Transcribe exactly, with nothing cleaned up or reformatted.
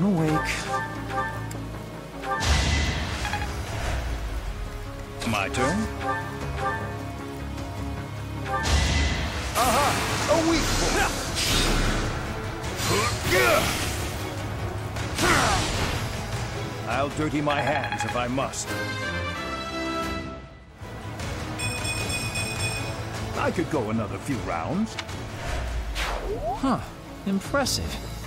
I'm awake. My turn? Aha! A weak point! I'll dirty my hands if I must. I could go another few rounds. Huh. Impressive.